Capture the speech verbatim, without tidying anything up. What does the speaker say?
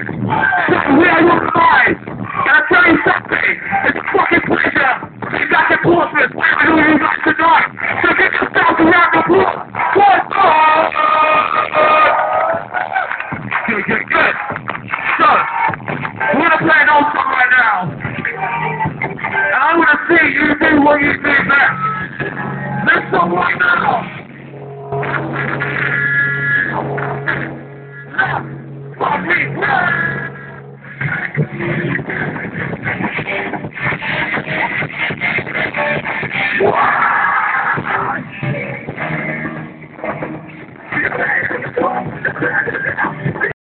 it. So we are your guys. And I tell you something, it's a fucking pleasure to be back in Portsmouth, wherever you guys tonight. So get yourself around the block. One, Good, good, good. So, we're gonna play an old song right now. And I wanna see you do what you do best. This song right now